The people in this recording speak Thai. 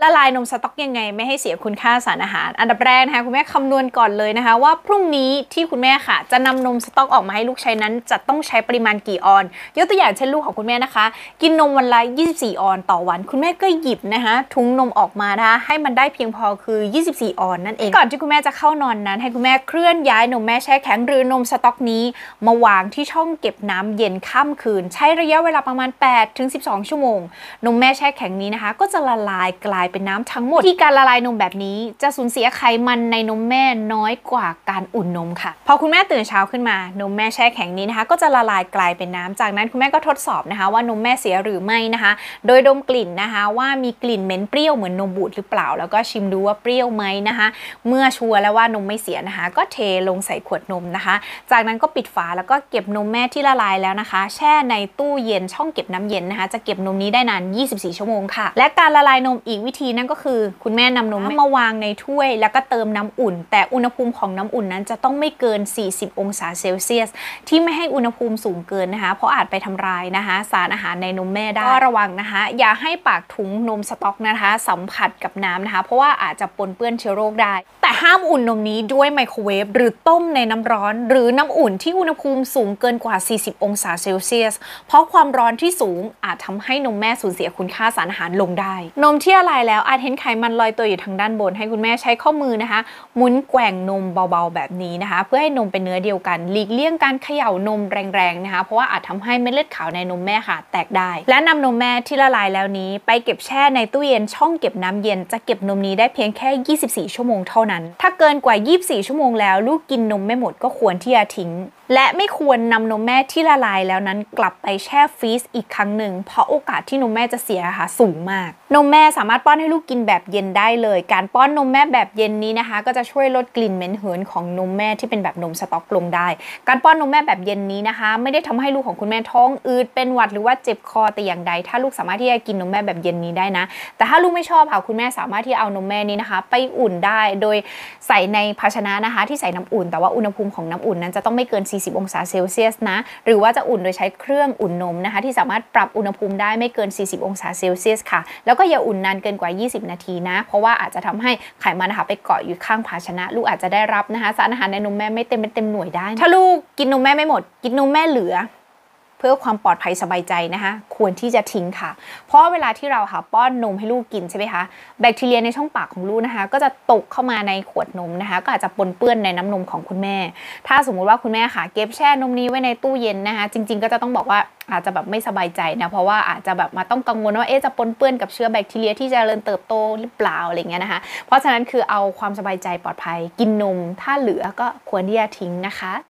ละลายนมสต๊อกยังไงไม่ให้เสียคุณค่าสารอาหารอันดับแรกนะคะคุณแม่คำนวณก่อนเลยนะคะว่าพรุ่งนี้ที่คุณแม่ค่ะจะนำนมสต๊อกออกมาให้ลูกใช้นั้นจะต้องใช้ปริมาณกี่ออนยกตัวอย่างเช่นลูกของคุณแม่นะคะกินนมวันละ24ออนต่อวันคุณแม่ก็หยิบนะคะถุงนมออกมานะคะให้มันได้เพียงพอคือ24ออนนั่นเองก่อนที่คุณแม่จะเข้านอนนั้นให้คุณแม่เคลื่อนย้ายนมแม่แช่แข็งหรือนมสต๊อกนี้มาวางที่ช่องเก็บน้ำเย็นข้ามคืนใช้ระยะเวลาประมาณ8 ถึง 12 ชั่วโมงนมแม่แช่แข็งนี้นะคะก็จะละลายกลายเป็นน้ำทั้งหมดที่การละลายนมแบบนี้จะสูญเสียไขมันในนมแม่น้อยกว่าการอุ่นนมค่ะพอคุณแม่ตื่นเช้าขึ้นมานมแม่แช่แข็งนี้นะคะก็จะละลายกลายเป็นน้ำจากนั้นคุณแม่ก็ทดสอบนะคะว่านมแม่เสียหรือไม่นะคะโดยดมกลิ่นนะคะว่ามีกลิ่นเหม็นเปรี้ยวเหมือนนมบูดหรือเปล่าแล้วก็ชิมดูว่าเปรี้ยวไหมนะคะเมื่อชัวร์แล้วว่านมไม่เสียนะคะก็เทลงใส่ขวดนมนะคะจากนั้นก็ปิดฝาแล้วก็เก็บนมแม่ที่ละลายแล้วนะคะแช่ในตู้เย็นช่องเก็บน้ำเย็นนะคะจะเก็บนมนี้ได้นาน24ชั่วโมงค่ะและการละลายนมอีกวิธีนั่นก็คือคุณแม่นำนมมาวางในถ้วยแล้วก็เติมน้ำอุ่นแต่อุณหภูมิของน้ำอุ่นนั้นจะต้องไม่เกิน40องศาเซลเซียสที่ไม่ให้อุณหภูมิสูงเกินนะคะเพราะอาจไปทำลายนะคะสารอาหารในนมแม่ได้ก็ระวังนะคะอย่าให้ปากถุงนมสต๊อกนะคะสัมผัสกับน้ำนะคะเพราะว่าอาจจะปนเปื้อนเชื้อโรคได้แต่ห้ามอุ่นนมนี้ด้วยไมโครเวฟหรือต้มในน้ำร้อนหรือน้ำอุ่นที่อุณหภูมิสูงเกินกว่า40องศาเซลเซียสเพราะความร้อนที่สูงอาจทำให้นมแม่สูญเสียคุณค่าสารอาหารลงได้นมที่ละลายแล้วอาจเห็นไขมันลอยตัวอยู่ทางด้านบนให้คุณแม่ใช้ข้อมือนะคะหมุนแกว่งนมเบาๆแบบนี้นะคะเพื่อให้นมเป็นเนื้อเดียวกันหลีกเลี่ยงการเขย่านมแรงๆนะคะเพราะว่าอาจทำให้เม็ดเลือดขาวในนมแม่ค่ะแตกได้และนำนมแม่ที่ละลายแล้วนี้ไปเก็บแช่ในตู้เย็นช่องเก็บน้ำเย็นจะเก็บนมนี้ได้เพียงแค่24ชั่วโมงเท่านั้นถ้าเกินกว่า24ชั่วโมงแล้วลูกกินนมไม่หมดก็ควรที่จะทิ้งและไม่ควรนำนมแม่ที่ละลายแล้วนั้นกลับไปแช่ฟรีซอีกครั้งหนึ่งเพราะโอกาสที่นมแม่จะเสียค่ะสูงมากนมแม่สามารถป้อนให้ลูกกินแบบเย็นได้เลยการป้อนนมแม่แบบเย็นนี้นะคะก็จะช่วยลดกลิ่นเหม็นหืนของนมแม่ที่เป็นแบบนมสต๊อกลงได้การป้อนนมแม่แบบเย็นนี้นะคะไม่ได้ทำให้ลูกของคุณแม่ท้องอืดเป็นหวัดหรือว่าเจ็บคอแต่อย่างใดถ้าลูกสามารถที่จะกินนมแม่แบบเย็นนี้ได้นะแต่ถ้าลูกไม่ชอบค่ะคุณแม่สามารถที่เอานมแม่นี้นะคะไปอุ่นได้โดยใส่ในภาชนะนะคะที่ใส่น้ำอุ่นแต่ว่าอุณหภูมิของน้ำอุ่นนั้นจะต้องไม่เกิน40องศาเซลเซียสนะหรือว่าจะอุ่นโดยใช้เครื่องอุ่นนมนะคะที่สามารถปรับอุณหภูมิได้ไม่เกิน40องศาเซลเซียสค่ะแล้วก็อย่าอุ่นนานเกินกว่า20นาทีนะเพราะว่าอาจจะทำให้ไขมันนะคะไปเกาะอยู่ข้างภาชนะลูกอาจจะได้รับนะคะสารอาหารในนมแม่ไม่เต็มหน่วยได้ถ้าลูกกินนมแม่ไม่หมดกินนมแม่เหลือเพื่อความปลอดภัยสบายใจนะคะควรที่จะทิ้งค่ะเพราะเวลาที่เราค่ะป้อนนมให้ลูกกินใช่ไหมคะแบคทีเรียในช่องปากของลูกนะคะก็จะตกเข้ามาในขวดนมนะคะก็อาจจะปนเปื้อนในน้ำนมของคุณแม่ถ้าสมมุติว่าคุณแม่ค่ะเก็บแช่นมนี้ไว้ในตู้เย็นนะคะจริงๆก็จะต้องบอกว่าอาจจะแบบไม่สบายใจนะเพราะว่าอาจจะแบบมาต้องกังวลว่าจะปนเปื้อนกับเชื้อแบคทีเรียที่จะเจริญเติบโตหรือเปล่าอะไรเงี้ยนะคะเพราะฉะนั้นคือเอาความสบายใจปลอดภัยกินนมถ้าเหลือก็ควรที่จะทิ้งนะคะ